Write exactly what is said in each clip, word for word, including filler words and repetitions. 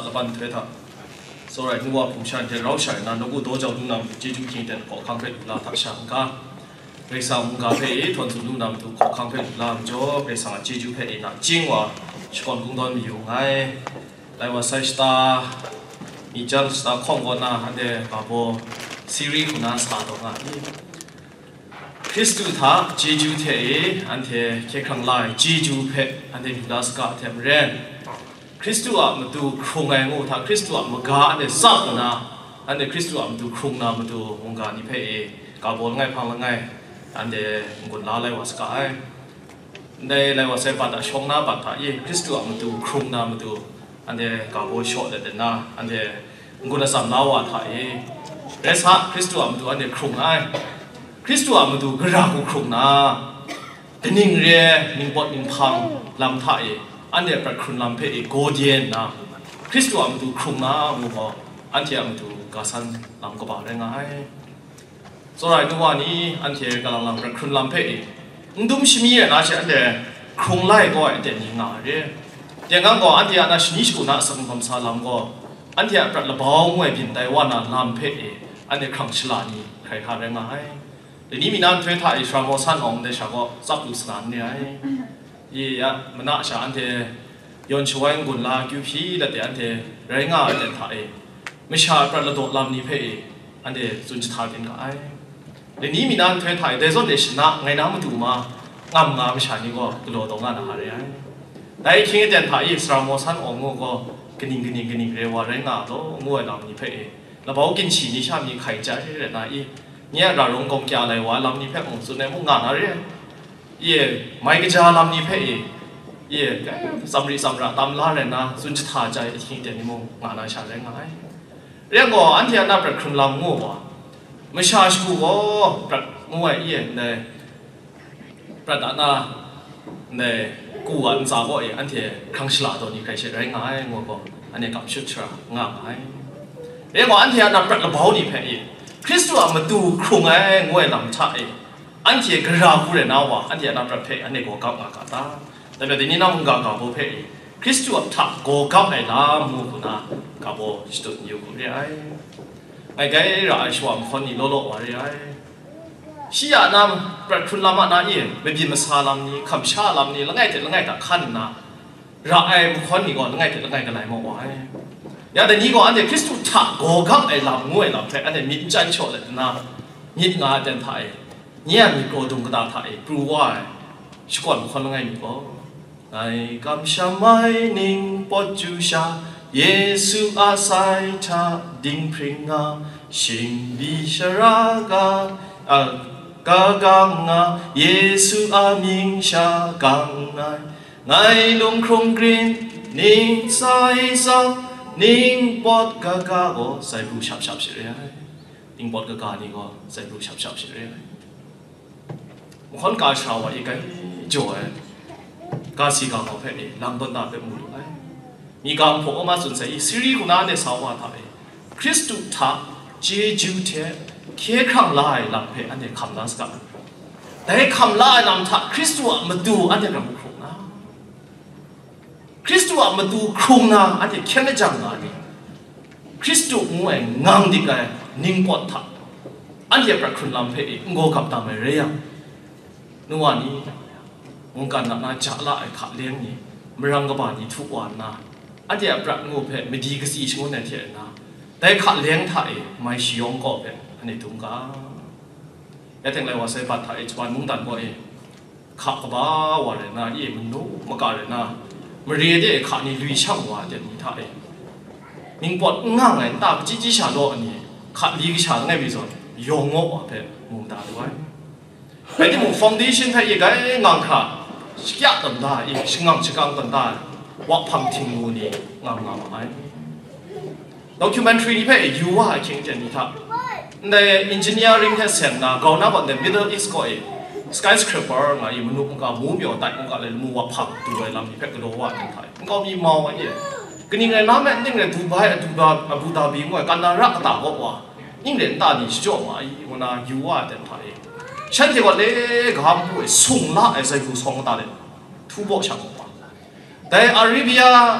กับปันเทถะสลายนัวผู้ชายที่เราใช้นั้นเรากูโตเจ้าดูนำจีจูคิงเด่นขอข้างเพชรลาทักชังกาเรื่องสามกาเพย์ทนสุดดูนำถูกขอข้างเพชรลามจ่อเรื่องสามจีจูเพย์น่ะจริงว่าชวนกุ้งดอนมีอยู่ไงไล่ว่าไซสตาร์มีจันสตาร์ของกันนะฮันเดกับโบซีรีส์คุณน่าสตาร์ตรงนั้นคริสต์ท่าจีจูเทย์อันเทแค่ครั้งไล่จีจูเพย์อันเดวิลาสกาเทมเรนคริสต์ว่ามาดูครุงไงงูท่าคริสต์ว่ามาการอันเดซักนะอันเดคริสต์ว่ามาดูครุงนะมาดูองค์การนิเพย์กับโบไงพังละไงอันเดงุนลาไล่ว่าสกายในไล่ว่าเซปัตตาชงนาปัตตาเย่คริสต์ว่ามาดูครุงนะมาดูอันเดกับโบชอดเดนะอันเดงุนสัมลาวะท่าเย่เรสฮะคริสต์ว่ามาดูอันเดครุงไงคริสต์ว่ามาดูกระรากุครุงนะแต่นิ่งเรียนิ่งปอดนิ่งพังลำท่าเย่อันเดียประคุณลำเพย์โกเดียนนะคริสต์ว่ามาดูครุงนะมัวอันที่มาดูกาสันลำกบาได้ไงสลายนัวนี้อันที่กำลังลำประคุณลำเพย์ดุมชิมีนะเช่นอันเดียครุงไล่ก็อันเดียนิ่งอะไรเดี๋ยวงั้นก็อันที่อันนั้นนิชกุนะสังคมสาลำก็อันที่ประละบ้างวยบินไต้หวันลำเพย์อันเดียครั้งฉลาดนี้ใครหาได้ไงเดี๋ยวนี้มีนั่นเทถ่ายชาวมอสันองเดชาก็ซับดูสนานเนี่ยยี่ยมันน่าจะอันเทย้อนช่วยกุนลาคิวพีแล้วแต่อันเทแรงงานเดินถ่ายไม่ใช่ประละโดดลำนี้เพย์อันเทสุนทรถ่ายเป็นไงเดี๋ยวนี้มีนั่นเทถ่ายเดซอนเดชนะไงน้ำมาดูมางามงามไม่ใช่นี่ก็กระโดดตรงนั้นอะไรแต่คิงเดินถ่ายชาวมอสันองงูก็กินกินกินเรียกว่าแรงงานแล้วงูลำนี้เพย์แล้วพอกินฉีนี่ชามีไข่ใจที่เรื่องนี้เนี่ยเราลงกองแก่อะไรวะลำนี้เพย์องสุดในมุกงานอะไรเย่ไม่ก็จะลำนี้เพย์เย่สำรีสำราตามล่าเลยนะสุนทรถ่ายใจที่เดียวนี้มุกงานอะไรใช่ไหมเรื่องก็อันที่อันนั้นเป็นคนลำงูวะไม่ใช่ชูก็เป็นงูเย่เนี่ยเป็นอันนั้นเนี่ยกูอันสาวก็เย่อันที่ครั้งฉลาดตัวนี้ใครใช้ได้ง่ายงูก็อันนี้กับชุดเชื้อง่ายเรื่องก็อันที่อันนั้นเป็นกระเป๋านี้เพย์คริสต์ว่ามาดูครุงไอ้งูลำชาเออันที่กระราบุเรนาวะอันที่อันนั้นประเภทอันนี้ก็กับงากาตาแต่เดี๋ยวนี้น้ำกางกับประเภทคริสต์ว่าทักก็กับไอ้น้ำมูกุนะกับโบสตุนอยู่กุเรียไอ้ไงเราไอ้ชวมคนนี้โลโลวะเรียชียน้ำประคุณลำนั้นเองไม่บินมาซาลำนี้คำชาลำนี้แล้วไงแต่แล้วไงแต่ขั้นนะเราไอ้คนนี้ก่อนแล้วไงแต่แล้วไงกันไหนมาไว้อย่าแต่นี้ก่อนอันเดียคริสต์ทักก็กับไอ้ลำงูไอ้ลำเพอันเดียมิจฉาโฉดเลยนะมิจงาเดินไทยเนี่ยมีโกดุงกระดาษไทยกลัวว่าชุกคนคนละไงมีก็ไอ้กำชาไม่นิ่งปอจูชาเยซูอาศัยชาดิ่งพริ้งาชิงบิชรากาอ่ากากังาเยซูอามิงชากังไงไงลงคงกรีนนิ่งใส่ซับนิ่งปอดกากาก็ใส่ผู้ชับชับเฉยนิ่งปอดกากานี่ก็ใส่ผู้ชับชับเฉยคนกาชาวอีกไงจ่อยกาสีกาเขาเพ่ลำต้นตาเป็นมูลไอมีการพบมาสนใจสิริกุณาเดสาวาทายคริสตุท่าเจจูเทเคียครั้งไล่ลำเพ่อันนี้คำนั้นสกัดแต่คำไล่ลำท่าคริสตุมาดูอันนี้เราครุงนะคริสตุมาดูครุงนะอันนี้แค่ไม่จังนะนี่คริสตุงวยงามดีกันนิ่งปอดท่าอันนี้ประคุณลำเพ่งโง่กับตามเรียนัวนี้องค์การนักนาจักละไอ้ขัดเลี้ยงนี้มรังกบานีทุกวันนะอันเดียปรักงูเพะไม่ดีก็สีชงในเทียนนะแต่ขัดเลี้ยงไทยไม่ชิยงก็เป็นอันนี้ถุงกาแต่ถึงไรว่าเสพไทยชวนมุ่งตันบ่อยขัดกบ้าว่าเลยนะยี่มันนู้มาการเลยนะมาเรียดขัดนี่ลุยช่างว่าเดี๋ยวนี้ไทยนิ่งปอดง่างไงตาจีจีชาโลอันนี้ขัดลีกชาไงวิจารยงงว่าเพะมุ่งตาด้วยไอ้ที่มุ่งฟาวเดชั่นไทยยังไงงานขาชิยะตันได้อีกชิงงชิกังตันได้ว่าพังทิ้งมูนี่งามงามไหมด็อกิวเมนทรีนี่เพื่อยูว่าเข่งเจนี่ท่าในอินจิเนียริ่งเทสเซนนะก่อนหน้าวันในมิดเดิลอีสก็เอสกายสคริปเปอร์ไงมันนุ่งกับมูมีอะไรมันก็เลยมูว่าพังตัวลำนี้เพื่อกระโดดว่าไทยมันก็มีมองว่าเนี่ยก็นี่ไงน้ำแม่นี่ไงดูไบดูบาอาบูดาบีว่ากันนารักตาบอกว่ายิ่งเล่นตานี่ชิโจ้มาอีวันน่ะยูว่าเดินไทยฉันที่ว่าเล่กำพูดส่งละไอ้ใจกูส่งตาเลยทุบช่างว่าแต่อาราเบีย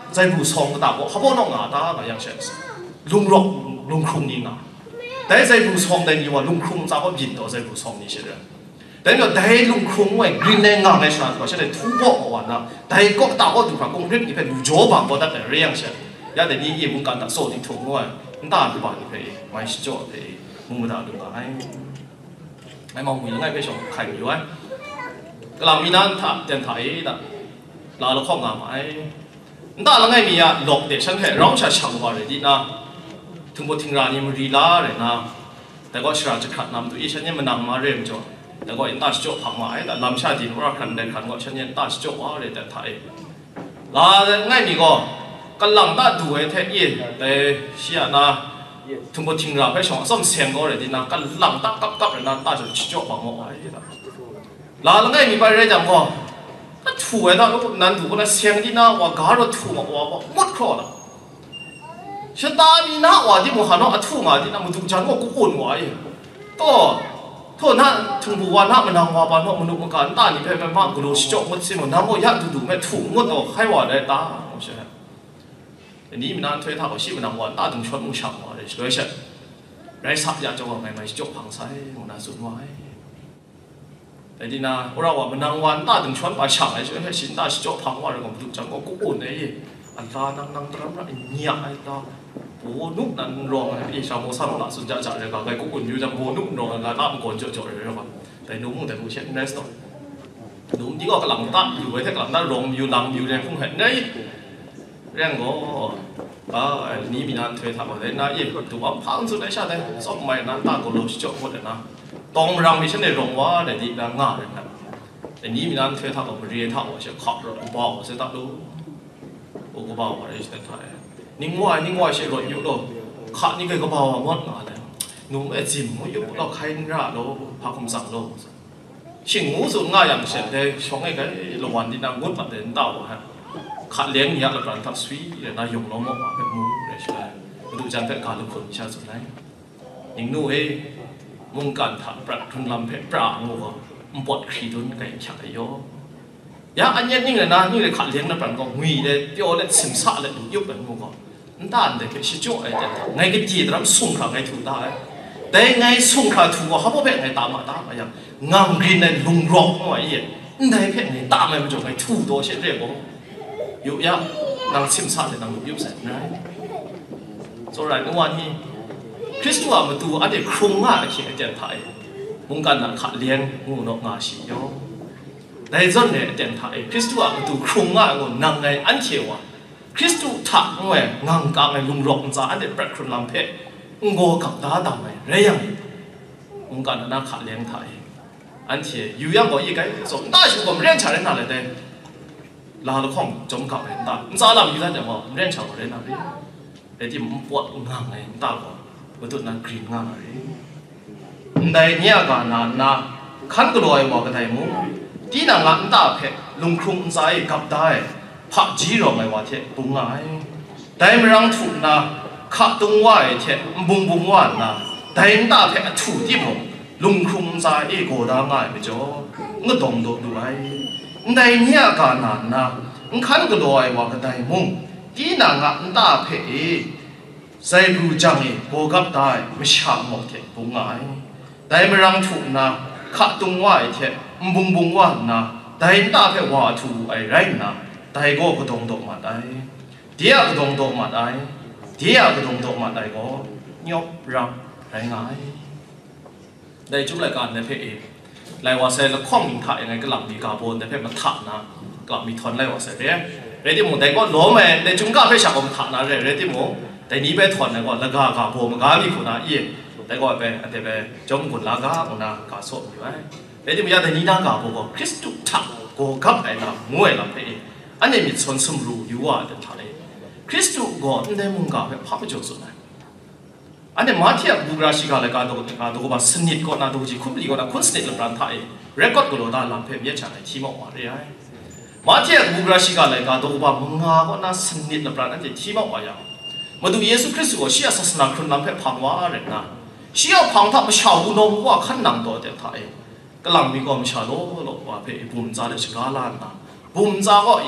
ใจบุษองก็ตาบอกเขาบอกน้องงาตาก็ยังเช่นลุงรกลุงครุงนี่งาแต่ใจบุษองแต่นี่ว่าลุงครุงจะก็ยินตัวใจบุษองนี่เช่นเดียวแต่เนี่ยแต่ลุงครุงไว้กรีนในงาในชาติก็เช่นทุบบอกวันนะแต่ก็ตาก็ดูพระกงฤทธิ์นี่เป็นโจบังก็ได้แต่เรียงเช่นยาแต่นี่ยิ่งมุงการตัดโซ่ที่ถูกด้วยตาดูบ้านนี่เป็นไม่ใช่โจเป็นมุงมาตาดูบ้านไอ้ไอ้มองมือยังไงไปชมใครอยู่วะก็เรามีนั้นถ้าเดินถ่ายนะเราเราข้องงามไอ้ตาเราไงมีอะหลอกเด็กฉันแค่ร้องชาช่างว่าเลยดีนะถึงบททิ้งร้านนี้มันรีลาเลยนะแต่ก็ชราจะขัดนำตัวอีฉันเนี่ยมันนำมาเริ่มจ่อแต่ก็อินตาชิโจผังมาไอ้แต่ลำชาติว่าขันเดินขันก็ฉันเนี่ยตาชิโจว่าเลยแต่ไทยลาไงมีก็กันหลังตาดูไอ้เท่ยี่แต่เชียนะถึงบททิ้งร้านไปช่องส้มเสียงก็เลยดีนะกันหลังตากับกับเลยนะตาจะชิโจผังมาไอ้ลาแล้วไงมีไปเรื่องจังก็ถูไอ้ตานั้นถูก็นะเสียงที่น่าว่าการว่าถูมาว่าว่าหมดครอละฉันตามีน่าว่าที่มันหันว่าถูมาที่นั่นมันถูกจังว่ากูอุ่นไว้ต่อโทษนะถึงบัวนะมันนางว่าปานว่ามันนุกมันการตานี่เป็นมากกูรู้ชิโจมันสิมันน้ำว่ายัดดูดูไม่ถูกมันต่อให้ว่าได้ตาใช่ไหมอันนี้มันนั่นช่วยทำเอาชีพมันนางว่าตาถึงชวนมึงช่างว่าเลยช่วยใช่ไรสักอยากจะว่าไม่ไม่ชิโจพังใส่มันน่าสุดไว้แต่ดีนะเราว่ามันนางวันตาถึงชวนไปช่างไอ้ช่วยให้ชินตาชิโจพังว่าเราก็ถูกจังว่ากูอุ่นไอ้อันตานั่งนั่งตระมันเงียบไอ้ตาโอ้นุ่มนั่นร้องไอ้ชาวโมซันละสุดจะจะเลยก็ไอ้กูอุ่นอยู่จังโอ้นุ่มร้องกันตามันก่อนเจาะเจาะเลยครับแต่นุ่มแต่กูเช็ดเนสต์นุ่มที่ก็กำลังตาอยู่ไอ้ที่กำลังตาร้องอยู่ลำอยู่เนี่ยคงเห็นไงเรื่องก็อ่านี่มีนั่นเธอทำอะไรนะยี่ถูกว่าพังสุดในชาติเลยสมัยนั้นตาก็รู้ชิโจหมดเลยนะตองรังมีฉันในร้องว่าเดี๋ยวดีดังง่ายเลยนะแต่นี้มีนั่นเธอทำกับเรียนทำว่าเชื่อขับรถกูบอกเสียตัดรู้โอ้กูบอกว่าได้แต่ไทยนิ่งว่านิ่งว่าเชื่อรถอยู่ด้วยขับนี่ก็บอกว่าหมดงานเลยนุ่มไอ้จิมอยู่เราใครนี่ละเราพาคำสั่งเราชิงงูสุดง่ายอย่างเช่นเดช่องไอ้cáiระวันที่นั่งงดแบบเดินเต่าฮะขัดเลี้ยงเนี่ยเราการทับสวีเลยนายยงเราหมดว่าแบบมูเลยใช่ไหมดูจันเป็นการลุกขึ้นชาสุดไหนยิงนู่เอ้มุงการถักปรักทุนลำเพชรปรางูก็มันปวดขีดุนไก่ฉักไอ้โยยาอันนี้นี่เลยนะนี่เลยขัดเลี้ยงนะปรักก็มีเลยเดี๋ยวเลยสิมซาเลยยุบแบบงูก็นั่นด้านเด็กชิโจ้ไอ้เด็กไงก็จีดรำสุ่งขาไงถูกได้แต่ไงสุ่งขาถูกก็เขาบอกเป็นไงตามมาตามมาอย่างงามกินในลุงร้องหน่อยอย่างนั่นได้เพชรไงตามมาเป็นจุดไงถูกตัวเช่นเรียกว่ายุบยานั่งสิมซาเลยนั่งยุบเสร็จนะส่วนไรเมื่อวานนี้คริสต์ว่ามาดูอันเดียครุงง่าเขียนเดียนไทยมุงกันนักขัดเลี้ยงงูนกงาชีโยในส่วนเนี่ยเดียนไทยคริสต์ว่ามาดูครุงง่างูนังไงอันเขียวคริสต์ถักงวยงางกางไงลุงรกจ้าอันเดียปรักครุนลำเพะงูกับตาดำไงเรียงมุงกันนักขัดเลี้ยงไทยอันเขียอยู่ยังบอกอีกไงสมได้ชุบเรียนชาเรนอะไรเด้ลาละข้องจมกับเรนตาจ้าลำอยู่ได้แต่ว่าเรียนชาเรนอะไรไอ้ที่มันปวดงางไงตาก็วัตถุนั้นกรีนง่ายในเนี่ยการนั้นนะขันกลอยว่ากันได้มั้งที่นั่งหลังตาเพะลุงครุงใจกับได้พักจีรอไม่ว่าเทปุงไงแต่ไม่รังถูกนะขัดตรงว่าเทบุงบุงว่านะแต่ตาเพะถูกที่ผมลุงครุงใจเอโกได้ง่ายไปจ้องก็ตรงดูด้วยในเนี่ยการนั้นนะขันกลอยว่ากันได้มั้งที่นั่งหลังตาเพะใจรู้จังเอโกกับได้ไม่ชาหมดเทปุงไงแต่ไม่รังถูกนะขัดตรงว่าเทบุงบุงว่านะแต่ตาเพะว่าถูกไอ้ไรนะแต่ก็กระดงดอกมาได้เดียกระดงดอกมาได้เดียกระดงดอกมาได้ก็ยกรับไรง่ายได้จุดรายการในเพจรายว่าเสร็จแล้วข้อมินถ่ายยังไงก็หลับมีกาโบนในเพจมันถ่านนะกลับมีทอนรายว่าเสร็จเนี่ยเรติโมแต่ก็ล้มแม่ในจุงก้าเพจฉากมันถ่านนะเรเรติโมแต่นี้ไปทอนนะก็แล้วก็กาโบมันก็มีคนนะอีแต่ก็ไปอันเดียไปจงคนละก็คนนะกาโซ่อยู่ไหมเรติโมยาแต่นี้นะกาโบก็คริสตุถ่านก็กับไอ้นะมวยละเพจอันนี้มีส่วนสมรู้อยู่ว่าเดินทางเลยคริสต์ก็ในมุงกาเป็นภาพจดสุดเลยอันนี้มาเทียบบุกราชิกาเลยการดูการดูว่าสนิทก็น่าดูจีคุปลีก็น่าคุ้นสนิทเลยปรันไทยเรคคอร์ดก็รู้ได้ลำเพลย์ฉันในทีมออกมาเลยมาเทียบบุกราชิกาเลยการดูว่ามุงกาก็น่าสนิทเลยปรันนั่นจะทีมออกมาอย่างมาดูเยซูคริสต์ก็เชื่อศาสนาคริสต์ลำเพลย์พังว่าอะไรนะเชื่อพังทับชาวบุญนว่าขั้นนำตัวเดินไทยก็ลำมีก็ไม่ชาโลโลว่าเพย์บุญจ่าเลยชิกาลานนะบุญจ่าก็อี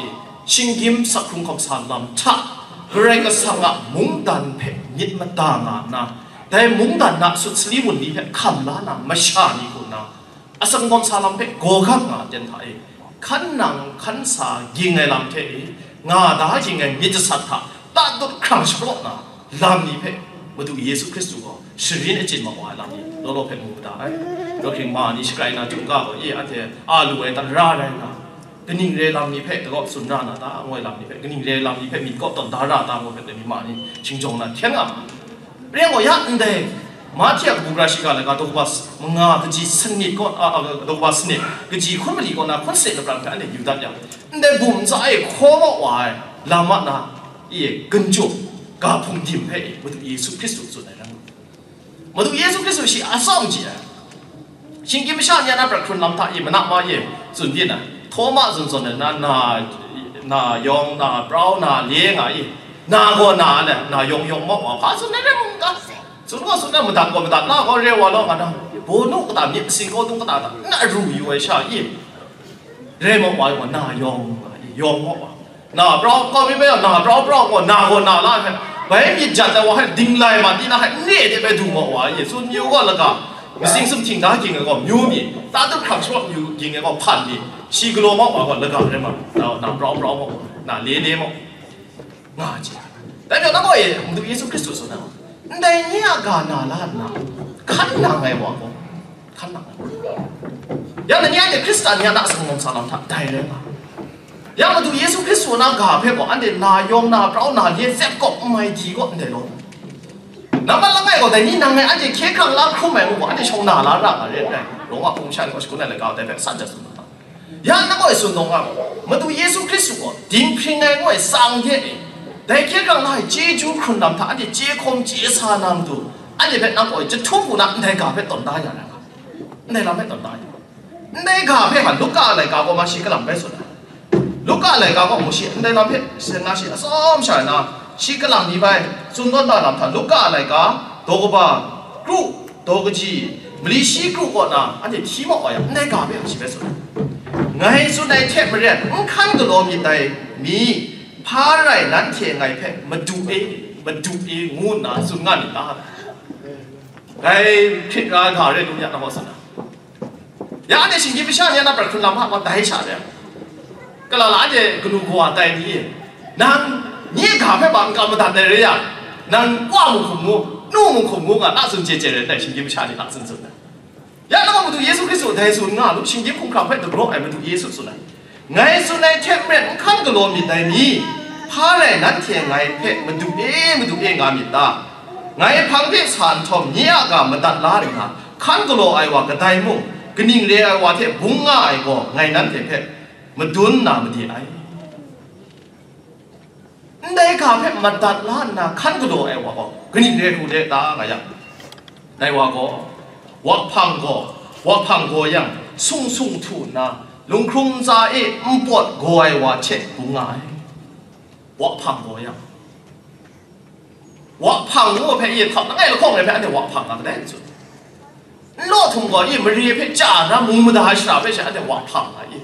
ชิงกิมสักครุงของสารลำทักเรื่องก็สังะมุงดันเพนิดมาตางานนะแต่มุงดันนะสุดสลีบุนนี้เพคำล้านะไม่ชานี่คุณนะอาสังของสารลำเพโกขับงาเจนไทยขันนังขันสายิงไงลำเทงาดายิงไงมิจสัตถะตัดดุดครั้งสปรนะลำนี้เพมาดูเยซูคริสต์ก็ชีวิตในจิตมาว่าลำนี้เราเราเพมุดได้เราคิดมานี่สกายนะจุงก้าก็เอออันเดียอาลูเอตันราเลยนะก็นิ่งเรลำนี้เพแต่ก็สุนทรานาตางวยลำนี้เพก็นิ่งเรลำนี้เพมีก็ตอนดาราตางวยเพแต่มีมานี่ชิงจงนะเทียงอ่ะเรื่องว่ายันเดมาเทียบบุกราชิกาเลยก็ตัวบัสมึงอ่ะก็จีสนิทก็อ่ะตัวบัสเนี่ยก็จีคนไม่ดีก็นะคนเสร็จแล้วกันอันนี้อยู่ด้านยังเดบุ๋มใจโคตรว่าลำมันนะเอ๋กันจุกกาพุ่งยิ้มให้มาดูเยซูคริสต์สุดเลยนะมาดูเยซูคริสต์สิอาสามจีอ่ะชิงกิมชาเนี่ยนะประคุณลำท่าอีมันนักมาเย่ส่วนที่น่ะโทมาส่วนส่วนเนี่ยน่าน่าน่ายองน่าเปล่าน่าเลี้ยงอ่ะอีน่าก็น่าเนี่ยน่ายองยองมากว่าพาส่วนเนี่ยมึงก็ส่วนก็ส่วนเนี่ยมันดังก็มันดังน่าก็เรียกว่าแล้วกันนะโบนุก็ตามเนี่ยสิ่งก็ต้องก็ตามน่ารู้อยู่ไอ้ชาอีเรียกมาว่าน่ายองยองมากว่าน่าเปล่าก็ไม่เป็นน่าเปล่าเปล่าก็น่าก็น่าละไปมีจัดแต่ว่าให้ดิ้งไล่มาที่น่าให้เนี่ยจะไปดูมาว่าอีส่วนยูก็แล้วก็มิสิ่งสมทิ้งได้จริงก็มิวมีตาต้องขับชอบอยู่จริงก็พันดีชีกโลมากกว่าแล้วก็เรื่องมันเราหน้าร้อนร้อนมากหน้าเลี้ยเลี้ยมากง่ายจริงแต่เดี๋ยวนั่งก็เอ๋มันดูเยซูคริสต์สุดนะแต่เนี่ยการน่าละนะขันนังไงวะก็ขันนังอย่างนี้เนี่ยคริสต์เนี่ยนักสังคมสารพัดได้เลยมั้ยอย่างมาดูเยซูคริสต์นะกาเพ่ก็อันเดียนายองนาเปล่านาเลี้ยเซ็ตก็ไม่ดีก็เดี๋ยว 那么啷个个的？你啷个俺这开康啷苦没我？俺这从哪哪让啊？人哎，龙啊，共产我是过来来搞，代表三只孙子。呀，那我孙东啊，我都耶稣基督，顶平哎，我上天的。但开康那解救困难，他俺这解空解杀难度，俺这边那个这土木那，你搞别动大呀那个，你啷别动大呀？你搞别看，路家来搞我嘛是个啷别说的？路家来搞我不是，你啷别是那是什么事呢？ 시그랑니바이 순돈다 남타 루카 알라이까 도고바 그루 도그지 물리시 그루거나 아니 팀어 와야 내가 왜 집에서 나이 순나이 템을에 응칸도 놈이다이 미 파라이 난티에 나이페 마두에 마두에 무나 순간이다 나이 피가 가래 누냐 나머서나 야 안에 신기비샤냐 나 벌큰 남하 다이 차래 그라라제 그누고와 다이니 난你咖啡吧，干么谈的人呀？能挂木恐木，怒木恐木啊，那是接接人的，心情不下的，那真正的。呀，那我们读耶稣基督，但是啊，路心情空咖啡的罗，俺们读耶稣出来。俺说那天面看个罗米的米，怕来那天俺拍，们读哎，们读哎俺米哒。俺旁边产tom你啊个么得拉的哈，看个罗爱话个大木，个宁嘞爱话天bun啊爱个，俺那天拍，么蹲那么的爱。 ได้ข้าเพ่มาตัดล้านนะขันก็โดไอ้วะก็กนี่เรียกกูเด็กตาไงยังได้วะก็วักพังก็วักพังก็ยังสุ่งสุ่งทุนนะลุงครุงใจเอ็มปวดก็ไอ้วะเช็ดกูง่ายวักพังก็ยังวักพังก็เพ่ยี่ทำนั่งไงเราคงเลยเพ่อันเดียววักพังกันได้สุดโลดทุ่งก็ยี่มันเรียกเพ่จ่านะมุมมันได้หาเพ่ใช่อันเดียววักพังไงยี่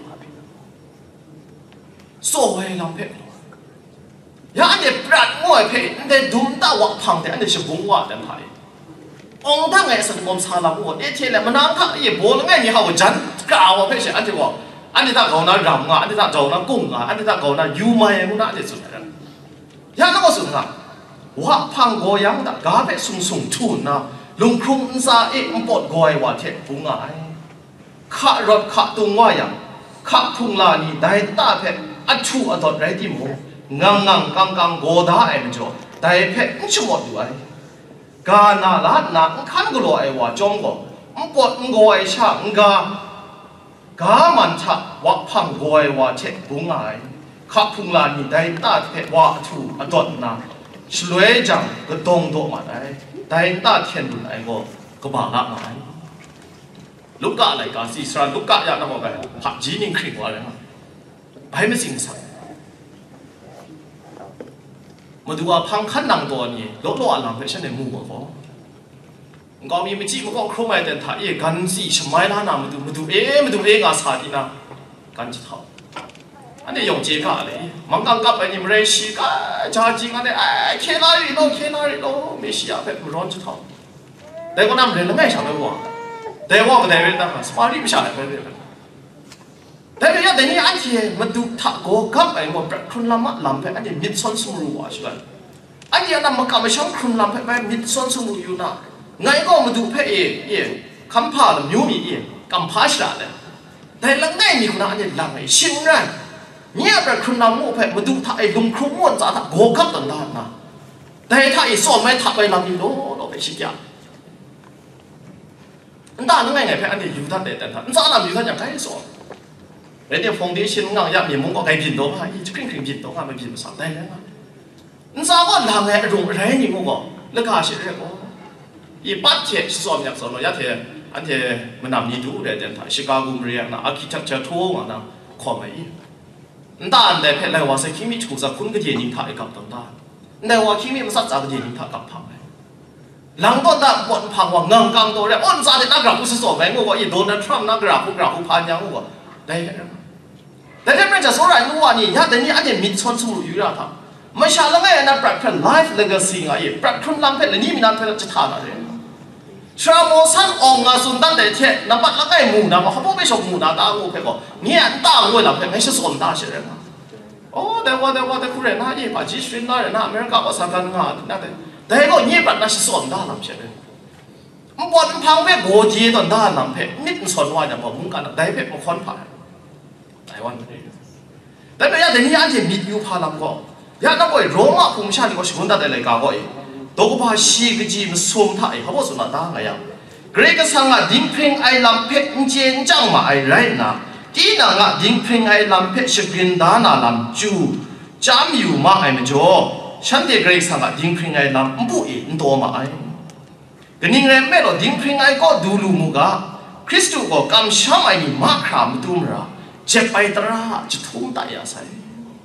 โซ่ให้ลำเพ่ 呀，俺这不然我配，你得дум到我旁的，俺这是文化的派。ông thằng này sao ngom xa lắm của, thế là mà nàng thằng gì bố nó nghe như hậu chán, cả vào phải sẽ anh thì bảo, anh thì ta cầu nó rầm à, anh thì ta cầu nó cung à, anh thì ta cầu nó yêu mai muốn đã để sụt này. Ya nó có sụt à? Hoa phang gọi yang đã cá phải sung sung thun à, lung khung ra em bọt gọiว่าเทปุงai, khạ rọt khạ tung ngoài yang, khạ phung là ni đại ta phải ăn chu ăn đọt đấy đi mồ. ngang ngang căng căng gò đá em cho, đại phép cũng chưa một đuổi, cả na lát na cũng khăn cái loại hoa trong go, cũng bọt cũng gọi cha cũng gà, cả man cha hoa phang gọi hoa chết bung ai, khắp phung là ni đại ta phép hoa thu ở đợt na, suy rằng cái đông độ mà đấy, đại ta thiên đun ai go, cái bà lạ mà ai, lúc cả lại cả si sran lúc cả ya nó bảo cái hạt gì nhưng khinh quá đấy mà, phải mới sinh sản. màดูว่าพังขันนังตัวนี้ลดลงอันหลังเป็นเช่นในหมู่ก็ก็มีไม่จีมันก็ครบไม่เต็มท่าเอ๋กันสิชไม่ล้านามาดูมาดูเอ๋มาดูเอ๋งาสาดีนะกันจิตเขาอันนี้ยงเจ้าเลยมังกังกับอันนี้มันเรื่องชีก้าจ้าจริงอันนี้เคนาริโลเคนาริโลไม่เสียแบบร้อนจุดท้องแต่ก็น้ำเรื่องไม่ใช่ไม่ว่าแต่ว่าก็ได้เรื่องนั้นสมาร์ทไม่ใช่ไม่เรื่องแต่เรื่องเดี๋ยวนี้อันที่มันดูถ้าโกกับไอ้หมดคนละมัดลำไปอันนี้มิดซ้อนสมุนใช่ไหมอันนี้นั่นมันก็ไม่ใช่คนลำไปแบบมิดซ้อนสมุนอยู่นะไงก็มาดูเพ่เอ๋เอ๋คำพาลมิวมีเอ๋คำพาชาเลยแต่หลังไงมีคนอันนี้หลังไอ้ชิงนั่นเนี่ยแบบคนลำงูเพ่มาดูถ้าไอ้ลุงครุ่มม้วนจ่าถ้าโกกับตันด้านนะแต่ถ้าไอ้ซ้อนไม่ถ้าไปลำนี่โน้เราไปชิกยาอันด้านนั่นไงไงเพ่อันนี้อยู่ท่านเด็ดแต่ท่านอันด้านอยู่ท่านอย่างไรซ้อนเดี๋ยวฟงดีชินงยับมีมุ้งก็ไก่บินตัวมาอีกครึ่งครึ่งบินตัวมาไม่บินภาษาได้แล้วนะนั่นซาก็หลังไงรุ่งแรงนี่มุ้งก็เลิกหาเสียเลยก็อีปัดเทียสอบอย่างสอนเรายัดเทียอันเทียมันนำนี่ดูเดี๋ยวเดี๋ยวถ่ายชิคาโกเรียนะอาร์คิเทคเจอร์ทัวร์มานะขอมาอีนั่นด้านแต่เพลเลยว่าสักขี้มีชูสักคุณก็เทียนิงถ่ายกับต่างด้านแต่ว่าขี้มีมันสักจากก็เทียนิงถ่ายกับพังเลยหลังต้นด้านบนพังว่าเงินกำตัวเลยอ้อนซาเด็กนักกราบผู้สอบแบงก์ว่าอีโดนัลด์ทรัมป์นักกราบผู้กราบผู้พันยังว่าได้แต่ถ้าเป็นจะสอนอะไรนู้นว่านี่ยัดแต่นี่อันนี้มิดชนสมุนอยู่แล้วท่าไม่ใช่แล้วไงนะปรับเป็นไลฟ์เลกาซีไงปรับคนลำเป็นนี่มีนั่นเป็นจะทานอะไรชาวโมซันองค์สุนทรเดชนับปัดแล้วไงมูนะว่าเขาบอกไม่ชอบมูนะตางูเพ่ก็เนี่ยตางูหลับเพ่ไม่ใช่สนตาเฉยนะโอ้แต่ว่าแต่ว่าแต่คุณเรนน่าอีป่ะจีสฟินน่าเรนน่าอเมริกาว่าสังกัดงานนั่นแต่แต่ก็เนี่ยปัดน่าสนตาหลับเฉยมันบนพังเพ่โกจีตอนด้านหลับเพ่นิดสนว่าจะบอกมึงกันได้เพ่มาค้นผ่านไต้หวันแต่เนี่ยเดี๋ยวนี้อันที่มิดยูพาลังก็ยันนับว่าโรมาภูมิชาติก็ชิบุนตัดเลยก้าวก็อีตัวก็พาชีกจีมสุ่มถ่ายเขาบอกสุนัขตาไงยังเกรกสังกัดดิ้งเพลงไอลำเพชรเจนจังมาไอไรนะที่นั่งกัดดิ้งเพลงไอลำเพชรสกินดานาลำจูจามอยู่มาไอเมจ่อฉันเด็กเกรกสังกัดดิ้งเพลงไอลำบุอินโตมาไอก็นิ่งเร่งไม่หรอกดิ้งเพลงไอก็ดูลูมุกะคริสต์ก็กำช้ำไอนี่มาครามตุ้มระเจ็บไปตราจะทุ่มตายอาศัย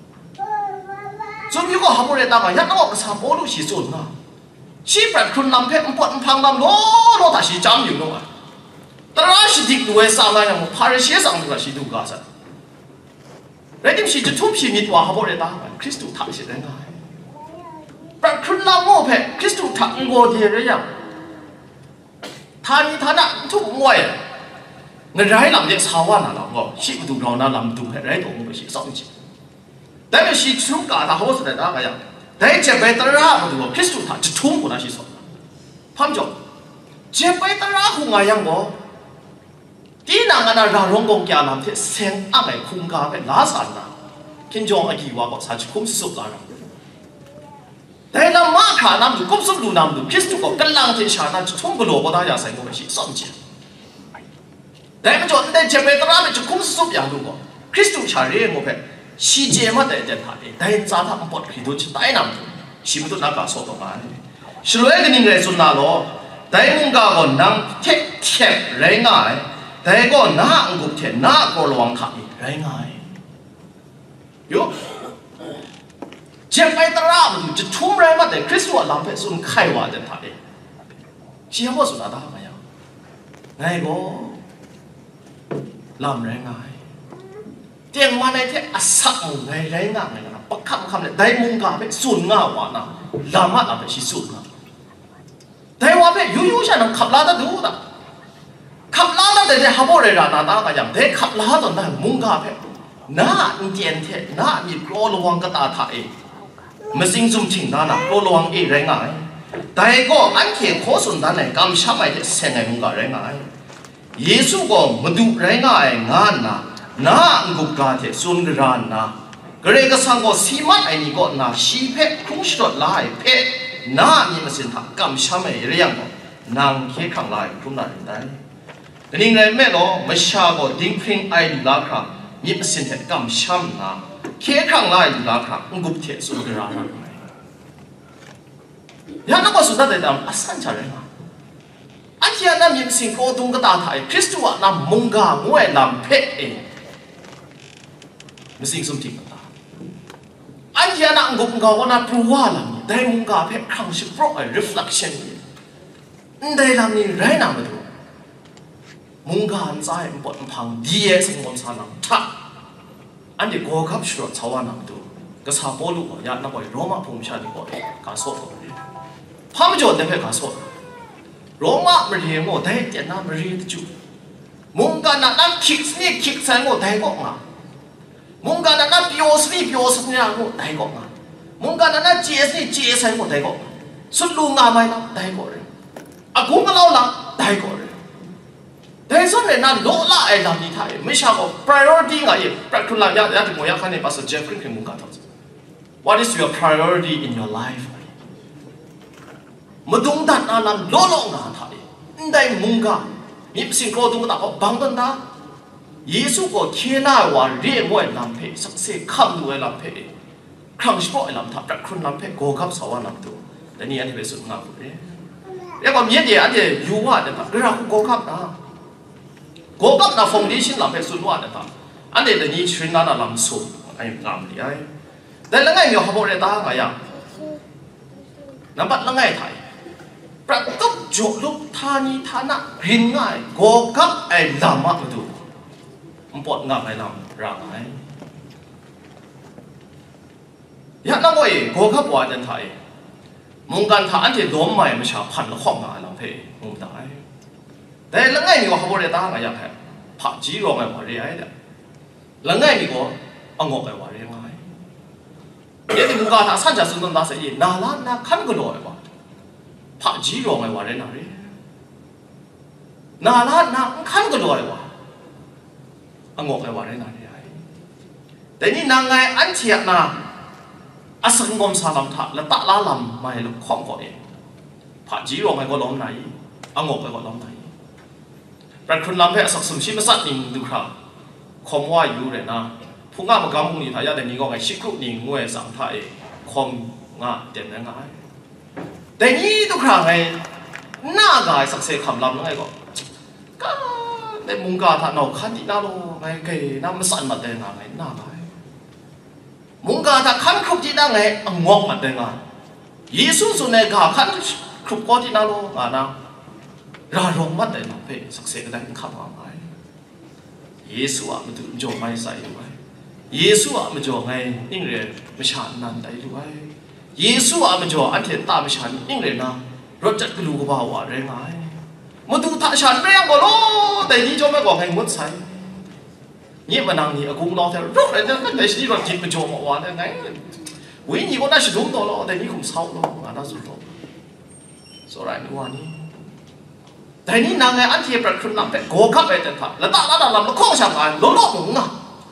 ส่วนอยู่ก็หาบริษัทยันเอาภาษาโบราณสิส่วนนะชีพแบบคุณลำเพชรมันปวดมันพังลำโล่โล่แต่สิจำอยู่นู่นตราสิดิกด้วยสามอย่างพาริเชียสังตัวสิดูกาสันเรื่องสิจะทุ่มสิมิตรว่าหาบริษัทคริสต์ทักสิได้ไงแบบคุณลำโม่เพชรคริสต์ทักงอดีหรือยังท่านี้ท่านั้นทุกมวยเงินไรลำเด็กสาวน่ะเราก็ชีพดูเราน่ะลำดูให้ไรตัวมันก็ชีสองจีแต่เป็นชีชุกกาถ้าเขาสุดได้ก็ยังแต่เจ็บไปตระมาดูคริสต์ท่าจะทุ่มคนนั้นชีสองพันจบเจ็บไปตระคงไงยังบ่ที่นั่งกันเราลงกงแก่ลำที่เสียงอะไรคงกาเป็นลาสันนะคิดจงไอ้กี่ว่าก็สัจคุ้มสุดแล้วแต่เรามาขาน้ำดูคุ้มสุดดูน้ำดูคริสต์ก็กำลังที่ชาติจะทุ่มกลัวก็ได้ยังใส่ก็ไม่ชีสองจีแต่ไม่จบแต่เจ็บไปตระไม่จะคุ้มสุดอย่างดูก็คริสต์ชาเรียกว่าเป็นชีเจมาแต่เดินทางแต่จ้าทำปอดขีดจุดได้นำชีวิตนักการสอบตกมาสรุปกันยังไงสุดน่าล้อแต่มึงก็ก็นั่งเทคเทปแรงง่ายแต่ก็น่าอุกเทน่าก็ระวังขัดแรงง่ายยุเจ็บไปตรามันจะทุ่มแรงมาแต่คริสต์ว่าลำเพสุนไขว่าเดินทางเชื่อว่าสุดน่าได้ไหมยังไงก็ลำแรงง่ายเตียงมาในเทอสักมุงในไรง่ายนะปักคำคำเลยได้มุงกาเป็นส่วนง่าวานะลามาลาเป็นชิสุนะแต่ว่าเป็นยูยูฉันขับลาดดูนะขับลาดแต่จะหาบ่เลยนะนาตาก็ยังแต่ขับลาดตอนนั้นมุงกาเป็นน่าอินเดียนเทน่ามีโปรลวังกตาไทยมาสิ่งซุ่มชิงนั่นนะโปรลวังเอไรง่ายแต่ก็อันเขียนโคสุนนั่นเลยกำชับไอ้เด็กเซงไอ้มุงกาไรง่ายเยซูก็มาดูไรง่ายงานนะน่าอุกกาเทสุนกรานนะกระเรกสังก็สีมันไอ้นี่ก็น่าชีเพคคุ้งสดลายเพน่ามีมาสินทักกำช้ำไอ้เรื่องก็นางเคียขังลายคุ้มนั่นได้แต่นี่ไงแม่เราไม่ชาก็ดิ้งพิงไอ้ดูลาครับมีมาสินทักกำช้ำนะเคียขังลายดูลาครับอุกเทสุนกรานนะยันนักว่าสุดท้ายแต่อัศจรรย์นะอันที่อันนั้นมีสิ่งโปรตุงกตาไทยคริสต์ว่านำมุงกางวยนำเพเอมีสิ่งสมทิกตาอันที่อันนั้นงงกาวันนั้นปลัวลำได้มุงกาเพครั้งสิบโปรไอ reflection ได้ลำนี้ไรนำมาดูมุงกาอันใจมันปวดพังดีเอสงวนสานังทักอันเดียโกกับชุดชาวนาดูก็สาบลูกยานักว่าโรมาพุ่งชาดีกว่าการสอบพามาจดได้เพื่อการสอบโรมาไม่เรียนโง่ได้เจ้าหน้าไม่เรียนจุมุงกันนั้นคิกนี่คิกใส่โง่ได้ก็งามุงกันนั้นพิโอสนี่พิโอสนี่โง่ได้ก็งามุงกันนั้นเจสนี่เจสใส่โง่ได้ก็สุดลุงงาไม่นะได้ก็เลยอากูก็เล่าละได้ก็เลยแต่ส่วนเนี่ยนั่นโลละไอ้ลำนี้ไทยไม่ใช่ก็ priority ไงปรักทุนลายาอย่าถึงว่าอยากให้ในภาษาเจฟขึ้นขึ้นมุงกันทั้ง What is your priority in your life มาดูดันนั่นโลละงาไทยได้มุงกันมีสิ่งโกรธก็ตาก็บังกันนะเยซูก็เขียนว่าเรียกว่าลำเพสักเสียคำด้วยลำเพครั้งชั่วลำทับปรักทุนลำเพโกกับสวรรค์ลำตัวแต่นี่อันนี้เป็นสุดงามเลยแล้วก็มีอันเดียอันเดียยูว่าเดี๋ยวเรื่องโกกับนะโกกับนะฟงดีชินลำเพสุดว่าเดี๋ยวอันเดียเดี๋ยวนี้ชินนั่นลำสูงไอ้งามเลยแต่แล้วไงมีเขาบอกเลยตาไงอ่ะน้ำบัดแล้วไงไทยประตูจุลุกทานีทานะหินง่ายโกกับไอ้ลำมาดูมันปวดงามไอ้ลำร่างไงยักษ์นั่งไว้โกกับว่าจันไทยมุงกันท่าอันที่ล้มใหม่ไม่ใช่พันละข้องงานลำเพมุงได้แต่แล้วไงมีเขาบอกเลยตาไงอย่างแค่ผักจีรองไงว่าเรียไอ้เด้อแล้วไงมีก็อ่างอกไงว่าเรียไงเดี๋ยวที่มุงกันท่าสั้นจะสุดนั่นสิน่าล้านน่าขันก็รอยว่าผักจีรองไงว่าเรียนารีน่าล้านน่าขันก็รอยว่าอ่างอกไงว่าเรียนารีแต่นี่นางไงอันเทียนาอาศัยงมสาลำทัดและตะลาลำมาให้ลูกของก่อนเองผ่าจีรองไงก็ล้มไหนอ่างอกไงก็ล้มไหนแต่คนลำเพอสักสมชิมสัตว์นิ่งดูครับคมว่าอยู่เลยนะผู้งานมันกำมุงนี่ทายาแต่นี่ก็ไงชิคุนิ่งงวยสังไทยคมงาเด่นยังไงแต่นี่ดูครับไงหน้ากายสักเสกคำลำแล้วไงก็ก็ในมุงกาท่านเอาขันติน่าโลไงเกยน้ำมันสั่นมาเด่นไงหน้ากายมุงกาท่าขันครุบที่นั่งไงงอกมาเด่นไงยิสุสุนเนกาขันครุบก็ที่น่าโลงานะราลงมัดได้หนักไปสักเสกได้ขับมาไหมเยซูอ่ะมันถึงโจไม่ใส่ด้วยเยซูอ่ะมันโจไงยิ่งเรียนไม่ชันนั่นได้ด้วยเยซูอ่ะมันโจอันเทียนตาไม่ชันยิ่งเรียนนะรถจักรลูกบ่าวอะไรไงมาดูท่าชันไม่ยังก็รู้แต่นี่โจไม่บอกให้มุดใส่ยี่มันนั่งนี่อากูรอแถวรถอะไรเนี่ยแต่ที่รถจิตมันโจมาว่าได้ไงวิ่งนี่ก็น่าจะรู้ตัวแล้วแต่นี่คงเศร้าแล้วอ่ะน่าสุดแล้วสลายนี่ว่านี่แต่นี่นางไงอันที่ประคุณนำเป็นโกกับไปแต่ผ่าแล้วตาละดำแล้วข้องช่างกันล้มล้มงอ่ะ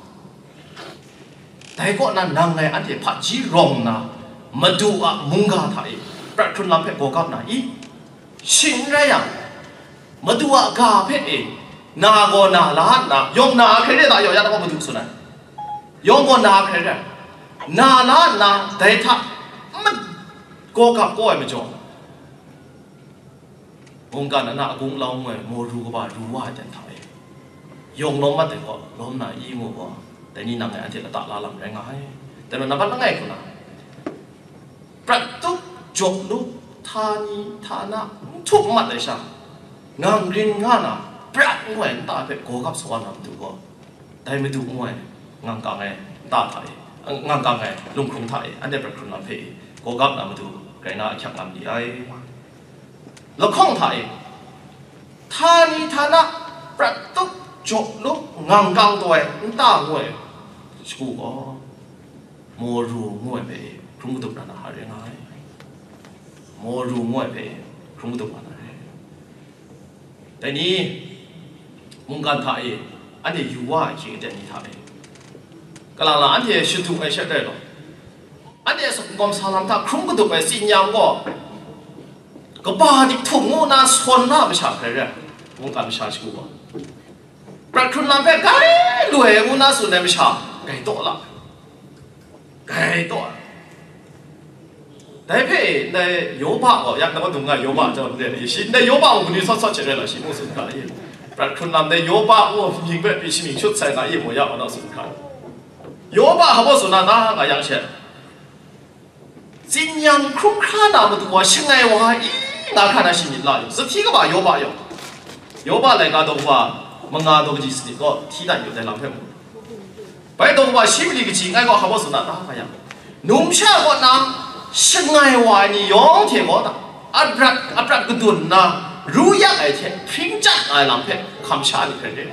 แต่ก็นั่นนางไงอันที่ผัดจีรองนะมาดูอ่ะมุงกาไทยประคุณนำเป็นโกกับไหนชินไรอ่ะมาดูอ่ะกาเพเองนาโกนาล้านนะยงนาเคยได้ตายอยากจะมาดูสุนันยงโกนาเคยได้นาล้านนะแต่ถ้ามันโกกับโก้ไม่จบมุงกันนั้นนะกุ้งเราเมื่อโมรู้ก็บ่ารู้ว่าจะทำเองยงล้มมาแต่ก็ล้มหนาอีโมก็แต่นี่นางไงอันที่ละตาลาลำแรงไงแต่มันนับว่าไงคุณนะประตูจบลุกทานีทานะทุกมัดเลยใช่งานเรียนงานอ่ะปรัดงวยตาเป็ดโกกับสวรรค์ดูก็ได้ไม่ดูงวยงานกลางไงตาไทยงานกลางไงลุงคงไทยอันเดียประคุณนำเพโกกับนำมาดูไก่หน้าชักนำดีไอแล้วข้องไทยท่านี้ท่านะประตูจบลุกงานกลางตัวตางวยชูก็โมรูงวยไปครุ่งตุกนั่นหาเรื่องไงโมรูงวยไปครุ่งตุกนั่นแต่นี้มุงกันไทยอันนี้อยู่ว่าจริงแต่นี้ไทยกำลังอันที่ชุดถูกไอ้เช่นเดียวกันอันนี้สมกรมสารลัมทักครุ่งตุกไปสิ่งยังก็ก็บ้าดิถุงงูน่าสนน่าไม่ใช่เลยมุงกันไม่ใช่ชิวประคุณลำไปไกลรวยงูน่าสุดเลยไม่ใช่ไกลโตละไกลโตแต่เพ่ในโยบะก็อยากจะมาดูงานโยบะจะเรียนอีสิในโยบะวันนี้สดๆเฉยๆละสิมุสุดท้ายประคุณลำในโยบะว่ายิงไปปีชิมิชุดใส่หน้ายี่หมวยเอาหน้าสุดท้ายโยบะเขาบอกสุนัขน่าก็ยังเช่นจริงยังคลุ้มคลั่งน่ะมาดูว่าช่างไงวะอีน่าขนาดนี้ละอยู่สักทีก็บ่โยบะอยู่โยบะเลยก็ดูว่ามังงาดูจีสติก็ที่ได้อยู่ในลำเพื่อนไปตรงว่าชีวิตก็จริงไงก็เขาบอกสุนัขนะพยายามนุ่มชาก็นำช่างไงวานี่ย้อนเที่ยวก็อับรักอับรักกุดุนนะรู้ยังไงเที่ยพิงจัดไอ้ลำเพคำชานี่เป็นเรื่อง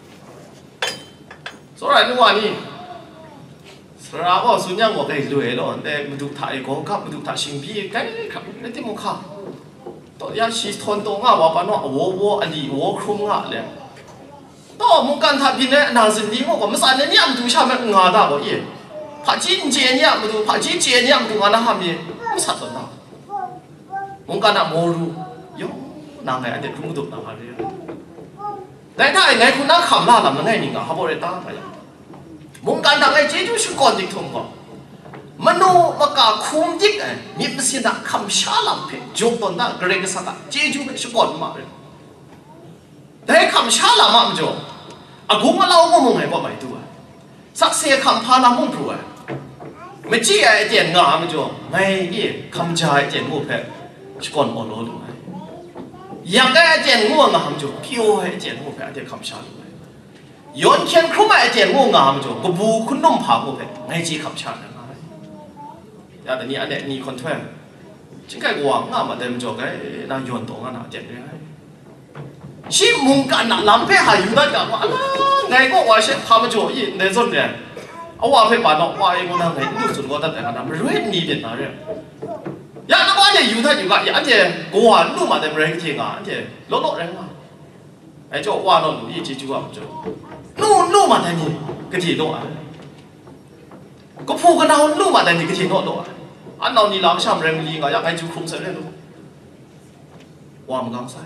สระนู่นว่านี่สระก็สุญญ์ว่าไอ้รวยแล้วแต่มาดูถ่ายก็กับมาดูถ่ายสิ่งพี่กันครับนี่ที่มุ่งข้าตัวยาชีทนตัวง่าว่าปานว่าวัววัวอันนี้วัวครุ่งง่าเลยต่อมุ่งการทับยินเนี่ยนางสินดีมั่งก็ไม่สานเนี่ยมาดูชามันง่าได้บ่ยี่พระจีนเจียเนี่ยมาดูพระจีนเจียเนี่ยมาดูงานนั้นทำยังไม่สัตว์ตัวนั้นมุ่งการน่ะโมรูย่อนางไงอันเดียวครุ่งดุนางอะไรแต่ถ้าไงคุณน่าขำล่าลำนั่งไงนี่ง่ะเขาบอกเลยตาไปมุ่งการทำไงเจ้าจู่ชุกคนดิกทงก็มโนมกาคุมจิกไอ้มีภาษาคำชาลำเพจุกตนนั้นเกรงสักเจ้าจู่ชุกคนมาเลยแต่คำชาลำมันจู่อากูมาเล่าว่ามึงให้บอกไม่ตัวสักเสียคำพาลำมึงรู้ไม่จี้ไอ้เจียนงามันจู่ไม่ยี่คำใจเจียนงูเพชุกคนอ่อนล้อดูอยากได้เจียนงูงามจู่พิ้วให้เจียนงูเพเดี๋ยวคำชาลย้อนเขียนครุ่มไอ้เจียนงูงามจู่ก็บูคุณนุ่มผางูเพไม่จี้คำชาลยาแต่นี่อันเนี้ยนี่คนทั่วจริงๆก็หวังอ่ะมาเดิมจบไอ้น่าโยนตรงอ่ะน่ะเจ็บเลยชิมุงกันน่ะลำเพ่หาอยู่ได้กันว่าไงก็ว่าเช่นพามาโจยในส่วนเนี่ยเอาว่าเพ่ป่านนอกว่าเองก็นั่งไงดูสุดก็ตั้งแต่ขนาดมันเรื่องนี้เด็ดนะเรื่องยาแล้วว่าเนี่ยอยู่ได้อยู่กันอันเนี้ยกูว่าลูกมาเดิมเรื่องจริงอ่ะอันเนี้ยลดลดเรื่องอ่ะไอ้เจ้าว่าน้องลูกยี่จีจูอ่ะมันโจลูกลูกมาเดิมนี่ก็ที่โน่อ่ะก็พูดกันเอาลูกมาเดิมนี่ก็ที่โน่โน่อ่ะอันนั้นนี่หลังชามเรื่องนี้ก็อยากให้จูคุ้มเสียเลยลูกว่ามันกังใส่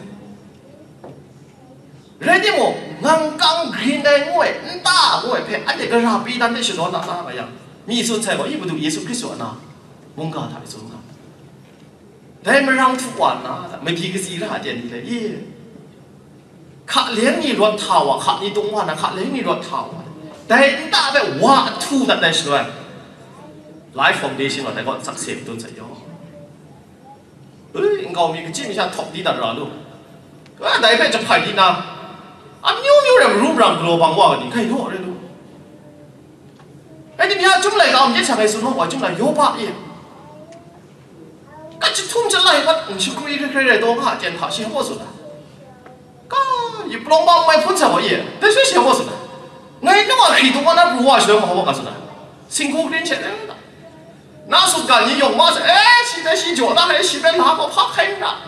เรื่องที่มั้งงังกังกรีนได้งวยตางวยเพออันเด็กก็ราบีดันได้ชุดนั้นนะอะไรอย่างมีส่วนใช่ก็ยี่ปุ่นดูเยซูคริสต์นะมุ่งการถ่ายส่วนนั้นแต่ไม่รังทุกวันนะไม่พีก็สีระเจนนี่เลยยี่ข้าเลี้ยงนี่รถเท่าอ่ะข้านี่ตรงวันนะข้าเลี้ยงนี่รถเท่าแต่ตาแบบว่าทูนั่นได้ชุดนั้นไลฟ์ฟาวเดชั่นว่าแต่ก็สักเสียงต้นใส่ย่อเฮ้ยเรามีก็จิ้มชาท็อปดีตลอดลูกก็ได้ไปจะผ่านดีนะอันนิ้วนิ้วเรื่องรูปร่างกลัวบางว่านี่ใครรู้อะไรลูกไอ้ที่มีจุ่มไหลเราไม่ใช่ไงสุดหรอกว่าจุ่มไหลโยบะเองก็จะทุ่มจะไหลวัดชิคุยใครๆเลยตัวข้าเจนข้าเชี่ยวว่าสุดนะก็อย่าปลงบ้างไม่พ้นสาวเองแต่ช่วยเชี่ยวว่าสุดนะไงนึกว่าขี่ตัวนั้นรู้ว่าเชี่ยวมาว่ากันสุดนะสิ่งคู่กลิ้นเช่นนั้น那时候干你用嘛子？哎，现在洗脚那还洗边拿个怕黑了。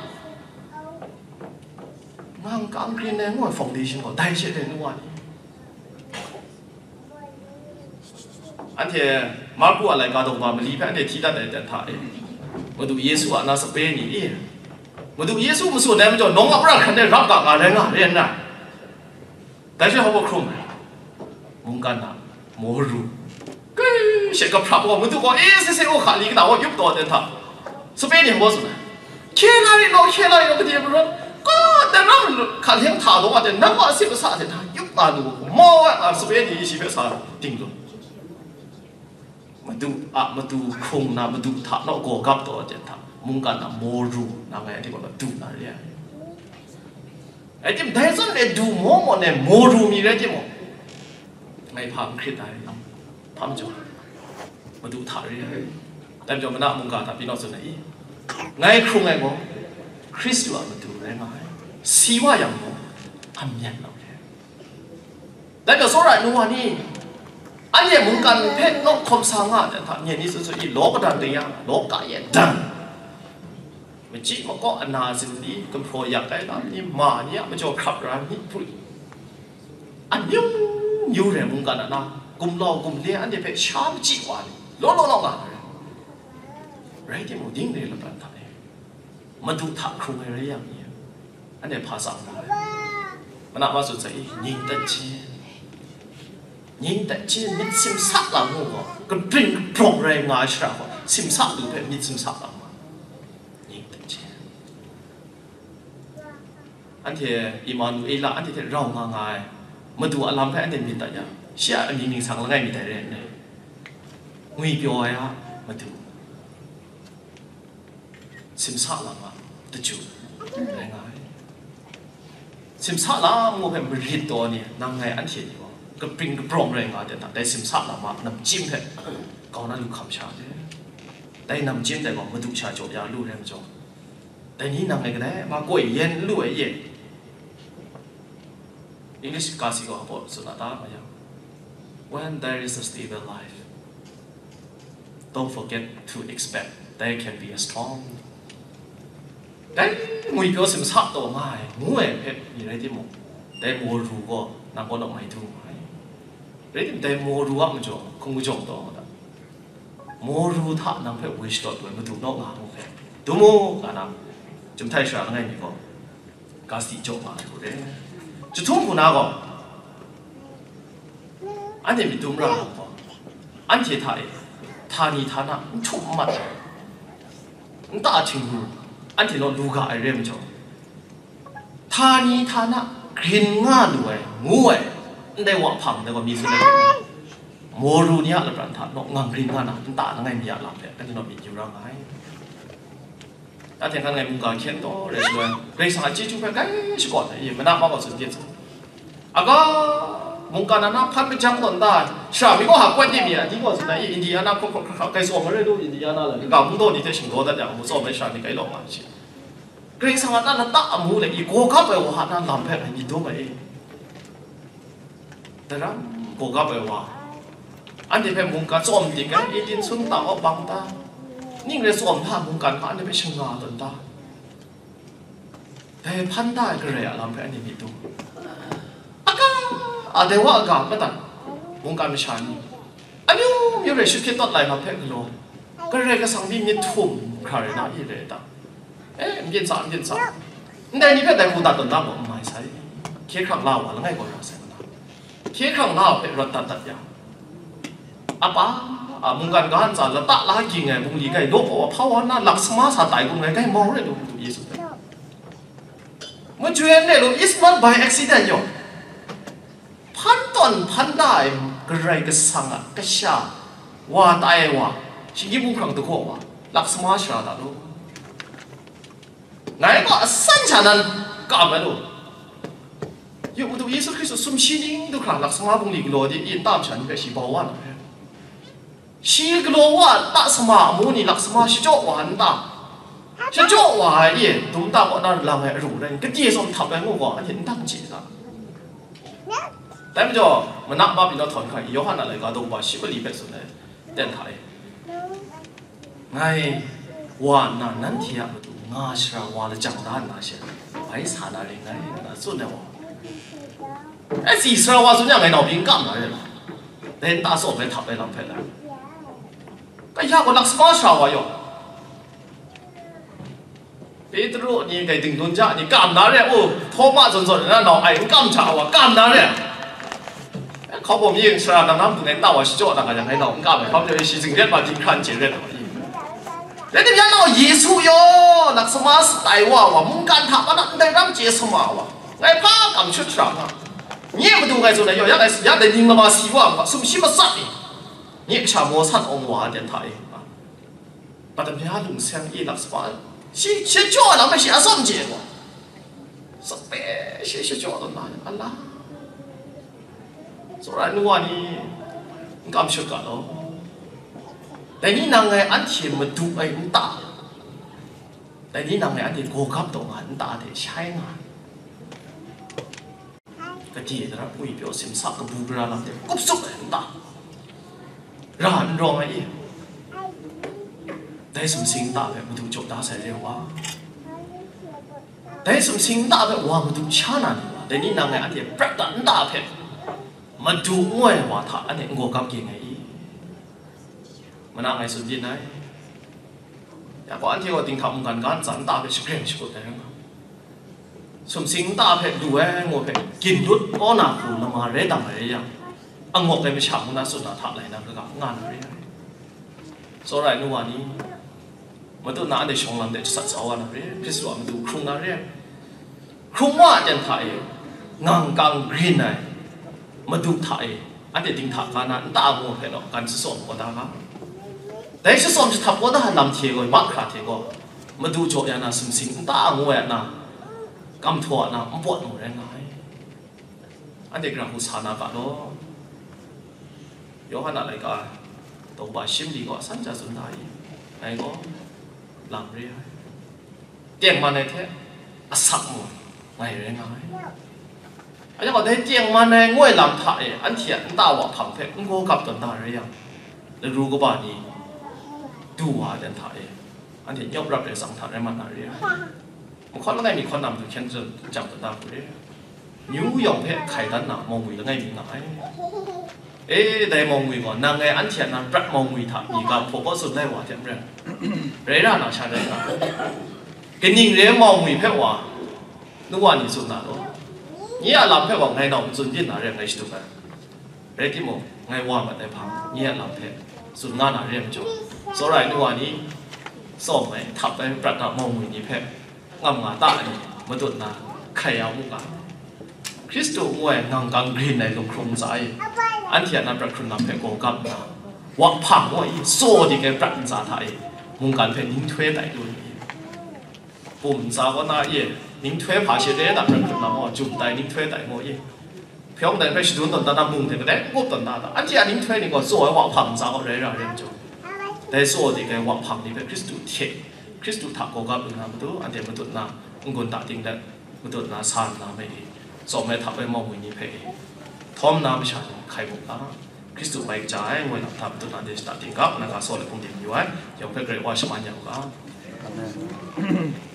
俺刚给那我放地上，我带些的我呢。อันเดียมากูอะไรก็ต้องมาไม่รีบอันเดียที่ได้แต่ถ่ายมาดูเยซูอ่ะน่าสเปนี่เองมาดูเยซูมันส่วนไหนมันจะน้องอับราคันได้รับกับอะไรง่ะเรียนน่ะแต่ใช่เขาบอกครุ่มมุงกันน่ะโมรูก็เช็คกับพระว่ามันทุกคนเอ๊ะเสียโอกาสลีกแต่ว่ายุบตัวเดินทางสเปนยังบ่สุดนะแค่ไหนเราแค่ไหนเราก็ดีมันก็แต่เราขันเทียงถาตัวว่าแต่นักว่าสิบสามเดินทางยุบตาดูมอว่าสเปนนี่สิบสามติงดูมาดูอ่ะมาดูคงนะมาดูถาเราโกกับตัวเดินทางมุงกันนะโมรูนะไงที่ว่าดูนะเรียไอ้ที่ได้ส่วนเนี่ยดูโมโมเนี่ยโมรูมีอะไรที่โมไม่พามคริสได้พามจุมาดูถ่ายเรื่อยแต่จอมันน่ามุงกันแต่พี่น้องส่วนไหนไงครูไงโมคริสต์ว่ามาดูได้ไหมสีว่าอย่างโมอันยันเราเนี่ยแต่เดี๋ยวโซราหนูว่านี่อันนี้มุงกันเพชรนกคมสังอ่ะแต่ถ้าเนี่ยนี่สุดๆอีโลกดันเดียโลกกายดันไม่จีมันก็อนาสินีก็พออยากได้ร้านนี้มาเนี่ยมันจะขับร้านนี้พูดอันยุ่งยุ่งเรื่องมุงกันนะกลุ่มเรากลุ่มเลี้ยอันนี้เป็นชามจีวานล้อล้อล้อกันไรที่มันดิ้งเลยละปันทำเองมันดูถักครูอะไรอย่างนี้อันนี้ภาษามันน่าว่าสุดใจยิงแต่เชี่ยยิงแต่เชี่ยมิดซิมซักหลังหัวก็ดึงปลงแรงงานชราหัวซิมซักดูเป็นมิดซิมซักหลังยิงแต่เชี่ยอันที่อิมานูเอล่าอันที่เราง่ายๆมาดูอารมณ์แค่อันนี้มีแต่ยังเชื่ออันนี้มีสังแล้วไงมีแต่เรื่องเลยงุยเปียวไอ้ฮะมาดูซิมซาลามาตะจูไงไงซิมซาลามัวเป็นบริตตัวเนี่ยนั่งไงอันเทียนอยู่ก็ปริงก็ปรองแรงอ่ะเดี๋ยวแต่สิมสับละมาน้ำจิ้มเพะก่อนนั้นลูกคำชาเนี่ยแต่น้ำจิ้มแต่ก่อนมาดูชาโจยาลูกเรื่องจงแต่นี้นางไงกันแน่มากล้วยเย็นลูกเย็นอังกฤษกาสิก็บอกสุดาตามาอย่าง when there is a stable life don't forget to expect there can be a storm แต่มวยเปียวสิมสับตัวง่ายมวยเพะมีอะไรที่หมดแต่มัวรู้ก็นางก็ต้องไม่ถูกเรื่องแต่มัวรู้ว่ามันจงคงไม่จงตัวนะมัวรู้ท่านางเพะวิชตัวตัวมันถูกนอกงานเพะตัวมัวกันนะจุดท้ายสุดง่ายนี่ก็กาสิจงมาถูกเลยจุดทุ่งกูน่าก็อันนี้มีตัวเราก็อันที่ไทยท่านี้ท่านั้นชุ่มมัดมันตาถึงอันที่เราดูกันไอเรื่องจงท่านี้ท่านั้นกินง่ายด้วยงูเอ๋ได้ว่าพังได้ว่ามีสุดเลยโมรูเนี่ยละประธานนกงังกินง่ายนะตั้งแต่ตั้งไงมีอะไรเลยก็จะนอนมีอยู่ร่างไงแต่ที่ข้างในมุงการเขียนตัวเรื่องอะไรเรื่องสังเกตจุดไปก็สกอตยังไม่น่ามากกว่าสุดที่สุดอ่ะก็มุงการนั้นนะพันไปจังตอนได้ชาบิก็หากว่าที่มีอ่ะที่ก็สุดในอินเดียนะก็ก็ใครส่งมาเรื่องดูอินเดียนะเลยก็มุ่งตัวนี้ที่สิงคโปร์แต่ยังมุ่งส่งไปชาติใครลงมาใช่เรื่องสังเกตนั้นตั้งมูเลยอีกโก้กับไปว่านั่นลำเพลินยิ่งตัวไปแต่ละโก้กับไปว่าอันที่เป็นมุงการส่งจริงกันอีดินสุนตาออกบางตานี่เลยส่งท่ามุงการเขาอันนี้เป็นช่างงานตอนตาแต่พันได้ก็เลยลำเพลินยิ่งมีตัวอาการอาเดว่าอากาศไม่ตัดมุงการไม่ใช่อันนี้มีอะไรชุดคิดต้นไหลลำเพลินโลก็เลยก็สังมีมีทุ่มใครนะอีเลยตาเอ๊ะมีนสามมีนสามแต่นี่เป็นแต่กูตัดต้นตาบอกไม่ใช่เคี้ยครั้งเล่าอะไรไงก็รู้สึกนะเคี้ยครั้งเล่าเป็นรถตัดตัดยางอาป้าอ่ามุงกันก็หันจานละตะละกินไงมุงลีไก่โลกว่าเพราะว่าน่าหลักสมาสาตายกูไงไก่มองเลยดูดูยี่สุดเลยเมื่อช่วยเนี่ยลูก it's not by accident อยู่พันต้นพันได้กระไรก็สังอ่ะก็ชาว่าตายว่าชีวิตมุงครั้งตัวเขาว่าหลักสมาสาตาลูกไงก็สัญชาตินั้นก็ไม่รู้อยู่ดูยี่สุดคือสุดสุ่มชีนิ่งดูครั้งหลักสมาบุงลีกโลดีอินตามฉันก็ชีบวันชีกโลว่าตัสมามูนี่หลักสมาชิโจวันตาชิโจวันเย่ดูตาก็นั่นลังไงรู้เลยก็ที่สมทับไปงูก็เห็นตั้งจีละแต่ไม่จ่อมันนับบ้าปีนถอนใครย้อนอะไรก็ดูว่าชิบลีเป็นสุดเลยเด่นไทยไงวันนั้นนั่นที่อ่ะดูงาชราวันละจังด้านน่าเชื่อไปสานอะไรไงน่าสุดเลยวะไอ้สีสราวันสุดยังไงหนอพิงกัมอะไรล่ะเด่นตาสมไปทับไปลำเพลินก็ยากกว่าลักษณะชาวอยู่เปโตรนี่ไงถึงโดนจ่านี่กำนั่นเลยโอ้โทมาจนจนนั่นน้องไอ้กำชาวกำนั่นเลยเขาบอกยิ่งสระน้ำน้ำตัวนี้ต่ว่าชิโจ้ต่างกันยังไงน้องกำเขาจะมีสิ่งเรียกว่าจิงคันเจริญตัวนี้แล้วที่ยันน้องเยซูโย่ลักษณะสไตล์ว่าว่ามุ่งการทำมันได้รับเจสมาว่าไงพ้ากำชุดสระเนี่ยมาดูไงส่วนไหนอยู่ยังไงยังได้ยิงมาสีว่าสุ่มชิมาสักนี่นี่ชาวโมสันองวาเดียนไทยปัตตานีฮาลุงเซียงอีลักษณะชีชีจ่อเราไม่เสียส้มเจี๋ยวสักเป๊ะชีชีจ่อตรงนั้นอัลลาสุรานัวนี่กำชุดกันแล้วแต่นี่นางไงอันที่มันดูไอ้มันตาแต่นี่นางไงอันที่โกกับตรงนั้นตาเดี๋ยวใช้งานก็ที่เราพูดเปล่าสิมสักกับบูกราลังเดี๋ยวกุบสุกไอ้ตาร้านรองไอ้แต่สมสิงตาแบบมันถูกจบตาใส่เร็วว่าแต่สมสิงตาแบบว่ามันถูกชานันว่าแต่นี่นางไงอันเดียประดันตาแบบมันถูกมวยว่าท่าอันเดียงกับยังไงมันอะไรสุดยิ่งไหนอยากว่าอันที่ว่าติงทำกันการสันตาแบบชิบเร่งชิบแต่สมสิงตาแบบดูแลงแบบกินดุดอ้อนาคูละมาเร่ดังอะไรอย่างอังงไปไม่ฉ่ำนะสุดน่าท่าอะไรนะก็กับงานอะไรส่วนไรนู่นวันนี้มาดูน้าเด็กชงลำเด็กสัตว์สาวนะเรื่องพิสูจน์มาดูครุงนั่นเรื่องครุงว่าเดินไทยงางกังกรีนไงมาดูไทยอันเดียดิ้งถักกันนั้นตาโง่เพลอการสอนก็ได้ครับแต่สอนจะทับก็ได้ลำเทียก็มักขาเทียก็มาดูโจยานาสมสิงตาโง่ยานะกำถั่วนะมันปวดหัวแรงไงอันเด็กเราหูสานาปะโลโยฮันอะไรก็ตัวบาชิมดีกว่าสันจะสุนทายไอ้ก็ลำเรียเตียงมันในเทอสักหมดไงเรื่องไงอันนี้ก็ได้เตียงมันในง่วยลำถ่ายอันเทียนตาวผังเพงกูกับตันตาเรียงแล้วรู้ก็บ้านี้ดูว่าเดินถ่ายอันเทียนยอมรับเลยสังถ่ายมันอะไรมันคนละไงมีคนนำถึงเช่นจะจำตันตาผู้เรียนิ้วยองเพะไข่ดันหนามองวิแล้วไงมีหนาเอ๊ะได้มองวิก่อนนางไงอันเทียนนั้นปรับมองวิถ่ายอีกกับพวกก็สุดได้ว่าเทียมเรื่องเรื่องน่าชาได้นะกินยิงเรื่องมองวิเพะว่านึกว่านี่สุดน่ารู้นี่อาลำเพะว่าไงเราสุดยิ่งน่าเรื่องไงสุดกันเรื่องที่มองไงว่ามันได้พังนี่อาลำเพะสุดน่าน่าเรื่องจุดสลายนึกว่านี้ส่งไหมทับไปปรับมองวินี่เพะงามงาตานี่มาตุนนาใครเอามุกันคริสต์มวยงางกังกรีนในลงครุมใจอันที่นั้นประคุณนำเพโกกับนาวักผังว่าอีโซ่ที่แกปรับษาไทยมุงการเพนิ่งถ้วยแต่ดูนี่ปุ่มสาวนาเย่นิ่งถ้วยผาเฉลี่ยแต่ประคุณนำว่าจุ่มแต่นิ่งถ้วยแต่โมยี่เพียงแต่ไปชิดุนตอนนั้นมุงเด็กเด็กกูตอนนั้นอันที่นิ่งถ้วยนี่ก็โซ่วักผังสาวเรื่องเรื่องจุแต่โซ่ที่แกวักผังนี่เป็นคริสต์เทคริสต์ถักโกกับนามาดูอันเดียมาตุนามุงคนตัดทิ้งได้มาตุนาสานนาไม่ดีสมัยทับไปมองวินิเพย์ทอมน้ำฉันใครบอกนะคริสต์ไม่ใจเมื่อทับตัวนั้นเดี๋ยวตัดทิ้งกับนะครับโซ่เลยคงดีอยู่ไว้ยังเพื่อเกรงว่าชมันอย่างก็